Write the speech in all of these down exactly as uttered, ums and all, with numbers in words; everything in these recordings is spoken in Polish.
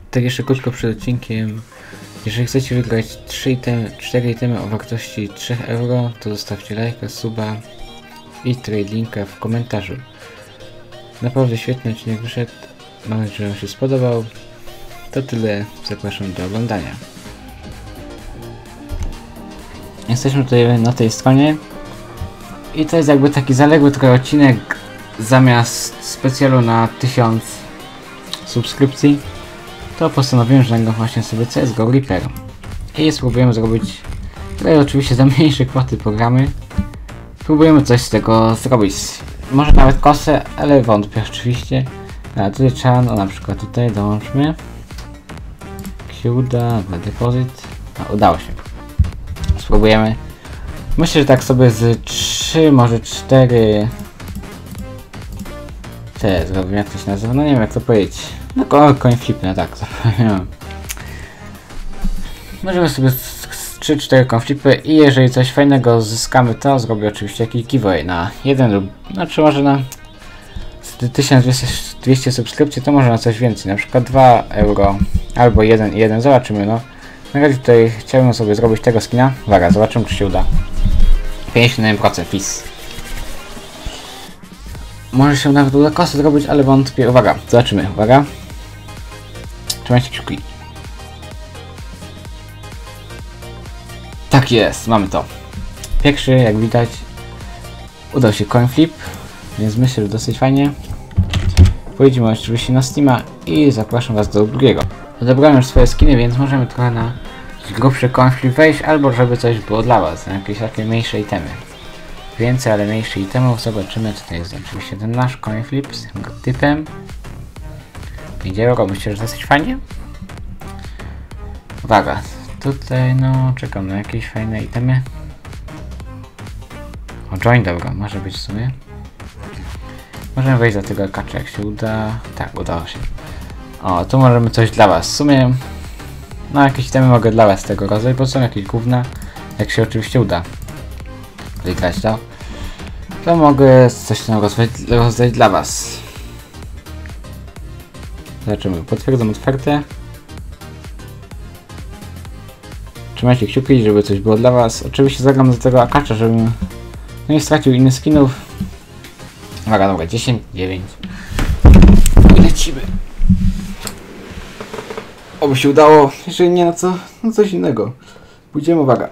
Tak jeszcze krótko przed odcinkiem. Jeżeli chcecie wygrać trzy itemy, cztery itemy o wartości trzy euro, to zostawcie lajka, suba i trade linka w komentarzu. Naprawdę świetny odcinek wyszedł. Mam nadzieję, że wam się spodobał. To tyle. Zapraszam do oglądania. Jesteśmy tutaj na tej stronie. I to jest jakby taki zaległy trochę odcinek. Zamiast specjalu na tysiąc subskrypcji, to postanowiłem, że nagram właśnie sobie C S G O Reaper. I spróbujemy zrobić, tutaj oczywiście za mniejsze kwoty programy. Spróbujemy coś z tego zrobić. Może nawet kosę, ale wątpię oczywiście. A tutaj trzeba, no na przykład tutaj dołączmy. Się uda, depozyt. No, udało się. Spróbujemy. Myślę, że tak sobie z trzy, może cztery te zrobimy, jak to się nazywa, no nie wiem jak to powiedzieć. No coin flip, no tak, zapomniałem. Możemy sobie z trzy cztery coin flipy i jeżeli coś fajnego zyskamy, to zrobię oczywiście jakiś giveaway na jeden lub, znaczy może na tysiąc dwieście subskrypcji, to może na coś więcej, na przykład dwa euro albo jeden i jeden, zobaczymy. No na razie tutaj chciałbym sobie zrobić tego skina. Uwaga, zobaczymy czy się uda. pięćdziesiąt jeden procent fis. Może się nawet uda kosę zrobić, ale wątpię. Uwaga, zobaczymy, uwaga. Trzymajcie kciuki. Tak jest, mamy to. Pierwszy, jak widać, udał się coin flip, więc myślę, że dosyć fajnie. Pojedziemy oczywiście na Steama i zapraszam was do drugiego. Odebrałem już swoje skiny, więc możemy trochę na grubszy coin flip wejść, albo żeby coś było dla was, na jakieś takie mniejsze itemy. Więcej, ale mniejszych itemów. Zobaczymy, tutaj jest oczywiście ten nasz coin flip z tym typem. pięć euro, myślę, że dosyć fajnie. Uwaga, tutaj no czekam na jakieś fajne itemy. O, join, dobra, może być w sumie. Możemy wejść za tego kacza, jak się uda. Tak, udało się. O, tu możemy coś dla was. W sumie, no jakieś itemy mogę dla was z tego rozdać, bo są jakieś gówna, jak się oczywiście uda wygrać to, to mogę coś tam rozdać, rozdać dla was. Zobaczymy, potwierdzam ofertę. Trzymajcie kciuki, żeby coś było dla was. Oczywiście zagram do tego akacza, żebym no nie stracił innych skinów. Uwaga, dobra, dziesięć, dziewięć. I lecimy. Oby się udało. Jeżeli nie, no co? No coś innego. Pójdziemy, uwaga.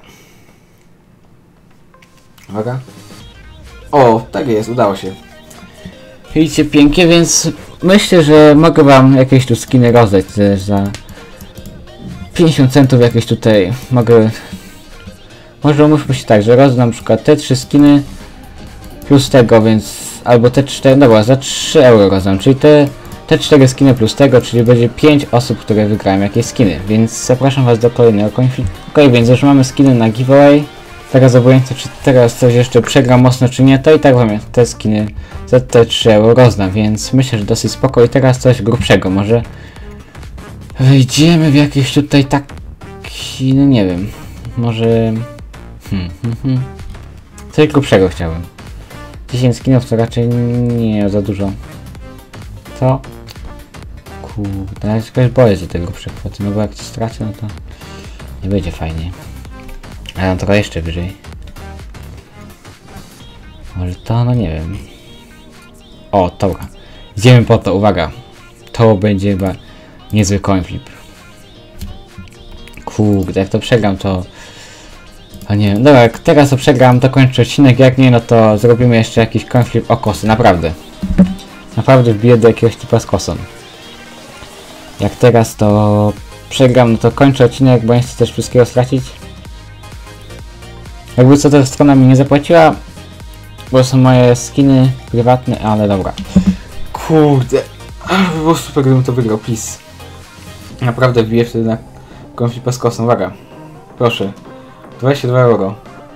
Uwaga. O, tak jest, udało się. Widzicie, pięknie, więc myślę, że mogę wam jakieś tu skiny rozdać też za pięćdziesiąt centów jakieś tutaj mogę. Może umówmy się tak, że rozdam na przykład te trzy skiny plus tego, więc albo te cztery, dobra, za trzy euro rozdam, czyli te, te cztery skiny plus tego, czyli będzie pięć osób, które wygrają jakieś skiny, więc zapraszam was do kolejnego konfliktu. Ok, więc już mamy skiny na giveaway. Teraz obojętnie czy teraz coś jeszcze przegram mocno czy nie, to i tak wam te skiny za te trzy euro rozdam, więc myślę, że dosyć spoko. I teraz coś grubszego, może wejdziemy w jakieś tutaj taki, no nie wiem, może hmm, hmm, hmm. coś grubszego chciałbym. dziesięć skinów to raczej nie za dużo. To kurde, ja się jakoś boję za tego grubsze kwoty, no bo jak to stracę, no to nie będzie fajnie. A ja trochę jeszcze wyżej. Może to, no nie wiem. O, dobra. Idziemy po to, uwaga. To będzie chyba niezły coin flip. Kurde, jak to przegram, to... A nie wiem, dobra, jak teraz to przegram, to kończę odcinek. Jak nie, no to zrobimy jeszcze jakiś coin flip o kosy, naprawdę. Naprawdę wbiję do jakiegoś typa z kosą. Jak teraz to przegram, no to kończę odcinek, bo nie chcę też wszystkiego stracić. Jakby co, to strona mi nie zapłaciła, bo są moje skiny prywatne, ale dobra. Kurde, by było super, gdybym to wygrał, please. Naprawdę wbiję wtedy na konflikt z kosą, uwaga. Proszę, dwadzieścia dwa euro.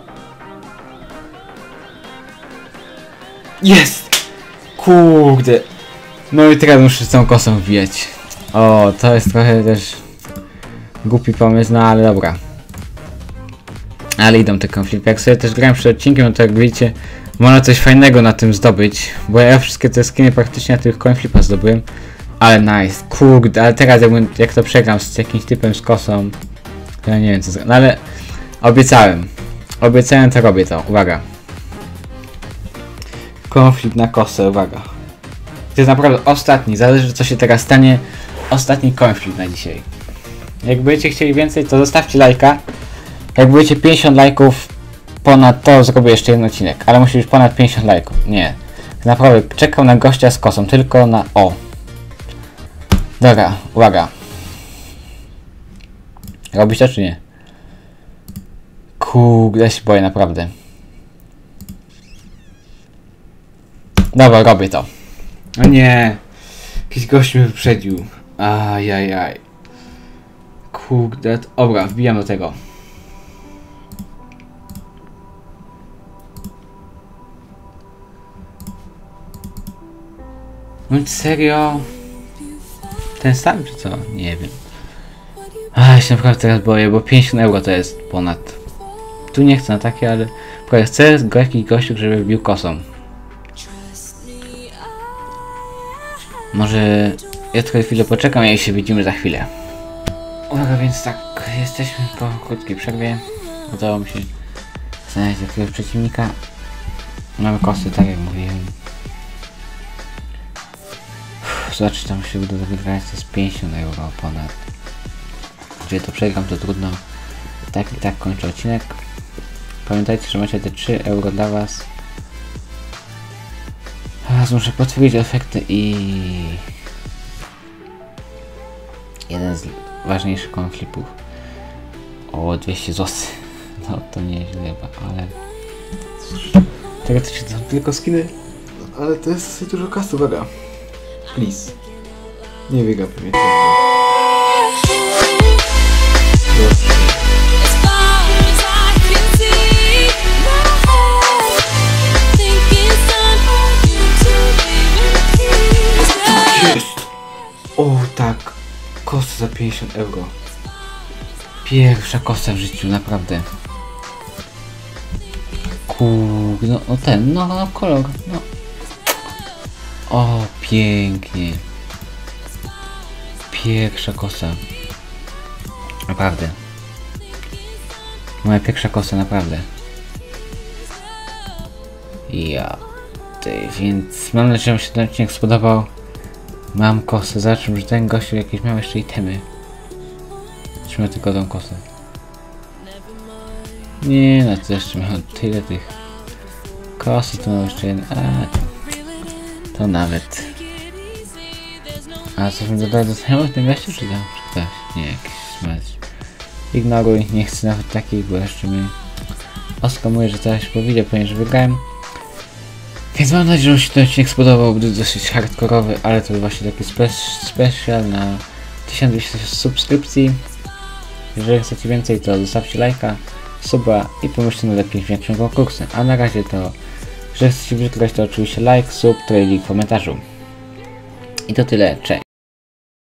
Jest! Kurde. No i teraz muszę z tą kosą wbijać. O, to jest trochę też głupi pomysł, no ale dobra. Ale idą te konflikty. Jak sobie też grałem przed odcinkiem, no to jak widzicie, można coś fajnego na tym zdobyć. Bo ja wszystkie te skiny praktycznie na tych coin flipa zdobyłem. Ale nice, kurde, ale teraz jakbym, jak to przegram z jakimś typem z kosą, to ja nie wiem co zrobić, no ale obiecałem, obiecałem to robię to, uwaga. Konflikt na kosę, uwaga. To jest naprawdę ostatni, zależy co się teraz stanie, ostatni konflikt na dzisiaj. Jak będziecie chcieli więcej, to zostawcie lajka. Jak będziecie pięćdziesiąt lajków ponad to, zrobię jeszcze jeden odcinek, ale musi być ponad pięćdziesiąt lajków, nie. Naprawdę czekał na gościa z kosą, tylko na o. Dobra, uwaga. Robisz to czy nie? Kurde, się boję naprawdę. Dobra, robię to. O nie. Jakiś gość mnie wyprzedził. Ajajaj. Kurde, dobra, wbijam do tego. No serio? Ten sam czy co? Nie wiem. A, ja się naprawdę teraz boję, bo pięćdziesiąt euro to jest ponad. Tu nie chcę na takie, ale chcę go jakiś gościu, żeby wbił kosą. Może ja trochę chwilę poczekam i się widzimy za chwilę. Uwaga, więc tak, jesteśmy po krótkiej przerwie. Udało mi się znaleźć jakiegoś przeciwnika. Mamy kosy, tak jak mówiłem. Zobaczyć, tam się uda wygrać, to jest pięćdziesiąt euro ponad. Jeżeli to przegram, to trudno. Tak i tak kończę odcinek. Pamiętajcie, że macie te trzy euro dla was. Teraz muszę potwierdzić efekty i... jeden z ważniejszych konfliktów. O, dwieście złotych. No to nieźle chyba, ale... Teoretycznie to są tylko skiny. Ale to jest dosyć dużo kasy, uwaga. Please. Nie wygapię mnie. O tak, kosa za pięćdziesiąt euro. Pierwsza kosa w życiu, naprawdę. Kurde, no, no ten, no, no kolor, no. O, pięknie. Pierwsza kosa. Naprawdę. Moja pierwsza kosa, naprawdę. Ja. Ty, więc mam nadzieję, że się ten odcinek spodobał. Mam kosę, zobaczmy, że ten gościu jakieś miał jeszcze itemy. Trzymaj tylko tą kosę. Nie, no to jeszcze miał tyle tych kosy, to mam jeszcze jeden. A, to nawet. A coś mi dodaje do znajomych ten gościu, czy tam? Czy ktoś? Nie, jakiś smać. Ignoruj, nie chcę nawet takiej, bo jeszcze mi oskamuje, że coś powiedział, ponieważ że wygrałem. Więc mam nadzieję, że się ten odcinek spodobał, był dosyć hardkorowy, ale to właśnie taki spe special na tysiąc dwieście subskrypcji. Jeżeli chcecie więcej, to zostawcie lajka, suba i pomyślcie nad jakimś większym konkursem. A na razie to, że chcecie wygrać, to oczywiście like, sub, trailing w komentarzu. I to tyle, cześć.